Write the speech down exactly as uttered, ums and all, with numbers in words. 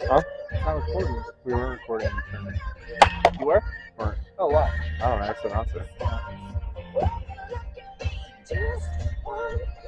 Huh? It's not recording. We were recording. You were? Or, Oh, wow. I don't know. I just announced it.